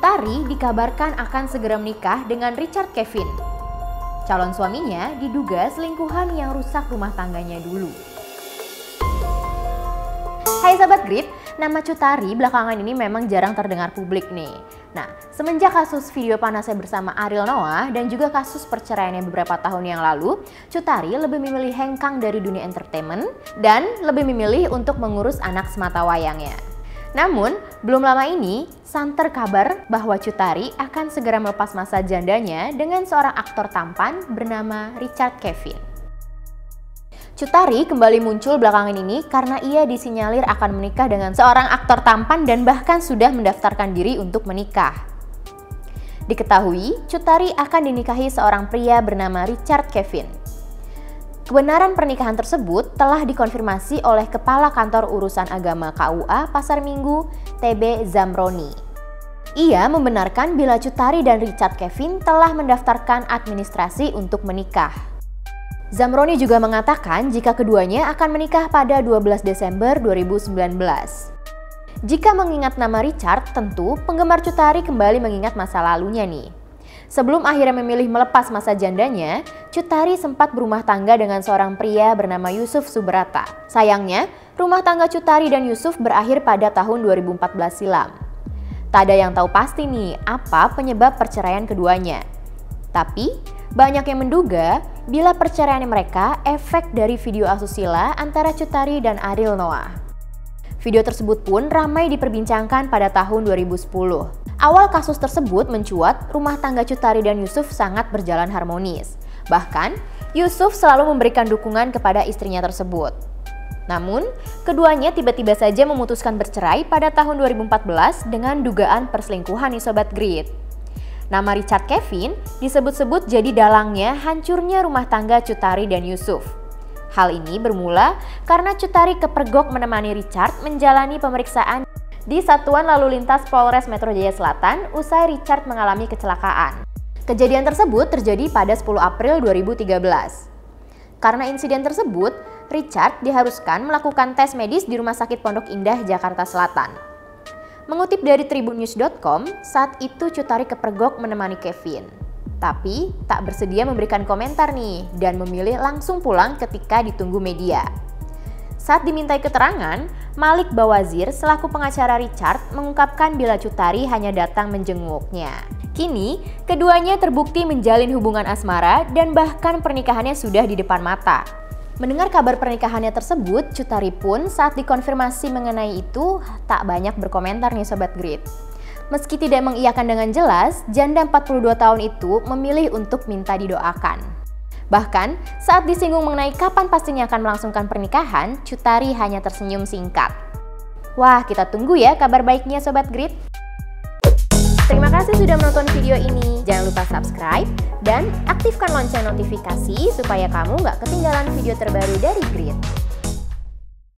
Tari dikabarkan akan segera menikah dengan Richard Kevin. Calon suaminya diduga selingkuhan yang rusak rumah tangganya dulu. Hai Sobat Grit, nama Cut Tari belakangan ini memang jarang terdengar publik nih. Nah, semenjak kasus video panasnya bersama Ariel Noah dan juga kasus perceraiannya beberapa tahun yang lalu, Cut Tari lebih memilih hengkang dari dunia entertainment dan lebih memilih untuk mengurus anak sematawayangnya. Namun, belum lama ini, santer kabar bahwa Cut Tari akan segera melepas masa jandanya dengan seorang aktor tampan bernama Richard Kevin. Cut Tari kembali muncul belakangan ini karena ia disinyalir akan menikah dengan seorang aktor tampan dan bahkan sudah mendaftarkan diri untuk menikah. Diketahui, Cut Tari akan dinikahi seorang pria bernama Richard Kevin. Kebenaran pernikahan tersebut telah dikonfirmasi oleh Kepala Kantor Urusan Agama KUA Pasar Minggu, TB Zamroni. Ia membenarkan bila Cut Tari dan Richard Kevin telah mendaftarkan administrasi untuk menikah. Zamroni juga mengatakan jika keduanya akan menikah pada 12 Desember 2019. Jika mengingat nama Richard, tentu penggemar Cut Tari kembali mengingat masa lalunya nih. Sebelum akhirnya memilih melepas masa jandanya, Cut Tari sempat berumah tangga dengan seorang pria bernama Yusuf Subrata. Sayangnya, rumah tangga Cut Tari dan Yusuf berakhir pada tahun 2014 silam. Tak ada yang tahu pasti nih apa penyebab perceraian keduanya. Tapi, banyak yang menduga bila perceraian mereka efek dari video asusila antara Cut Tari dan Ariel Noah. Video tersebut pun ramai diperbincangkan pada tahun 2010. Awal kasus tersebut mencuat rumah tangga Cut Tari dan Yusuf sangat berjalan harmonis. Bahkan, Yusuf selalu memberikan dukungan kepada istrinya tersebut. Namun, keduanya tiba-tiba saja memutuskan bercerai pada tahun 2014 dengan dugaan perselingkuhan nih Sobat Grit. Nama Richard Kevin disebut-sebut jadi dalangnya hancurnya rumah tangga Cut Tari dan Yusuf. Hal ini bermula karena Cut Tari kepergok menemani Richard menjalani pemeriksaan di Satuan Lalu Lintas Polres Metro Jaya Selatan usai Richard mengalami kecelakaan. Kejadian tersebut terjadi pada 10 April 2013. Karena insiden tersebut, Richard diharuskan melakukan tes medis di Rumah Sakit Pondok Indah, Jakarta Selatan. Mengutip dari tribunnews.com, saat itu Cut Tari kepergok menemani Kevin. Tapi tak bersedia memberikan komentar nih dan memilih langsung pulang ketika ditunggu media. Saat dimintai keterangan, Malik Bawazir selaku pengacara Richard mengungkapkan bila Cut Tari hanya datang menjenguknya. Kini, keduanya terbukti menjalin hubungan asmara dan bahkan pernikahannya sudah di depan mata. Mendengar kabar pernikahannya tersebut, Cut Tari pun saat dikonfirmasi mengenai itu tak banyak berkomentar nih Sobat Grit. Meski tidak mengiyakan dengan jelas, janda 42 tahun itu memilih untuk minta didoakan. Bahkan, saat disinggung mengenai kapan pastinya akan melangsungkan pernikahan, Cut Tari hanya tersenyum singkat. Wah, kita tunggu ya kabar baiknya Sobat Grit. Terima kasih sudah menonton video ini. Jangan lupa subscribe dan aktifkan lonceng notifikasi supaya kamu nggak ketinggalan video terbaru dari Grit.